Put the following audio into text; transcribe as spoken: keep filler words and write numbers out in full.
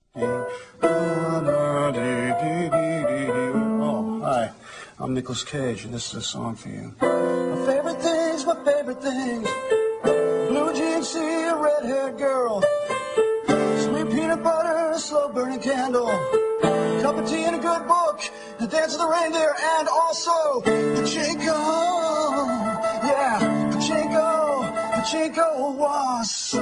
Oh, hi. I'm Nicolas Cage, and this is a song for you. My favorite things, my favorite things. Blue jeans, see a red-haired girl. Sweet peanut butter, a slow-burning candle. Cup of tea and a good book. The dance of the reindeer, and also pachinko. Yeah, pachinko. Pachinko was so